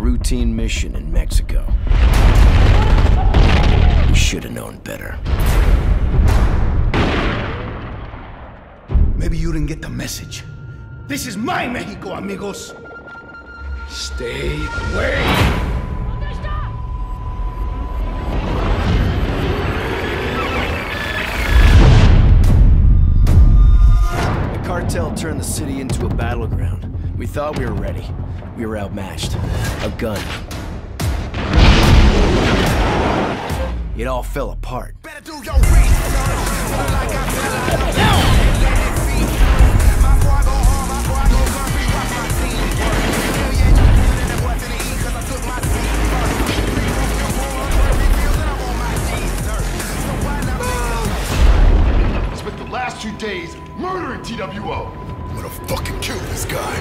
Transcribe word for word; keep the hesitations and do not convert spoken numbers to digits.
routine mission in Mexico. We should have known better. Maybe you didn't get the message. This is my Mexico, amigos. Stay away. The cartel turned the city into a battleground. We thought we were ready. We were outmatched. Outgunned. It all fell apart. Spent the last two days murdering T W O. I'm gonna fucking kill this guy.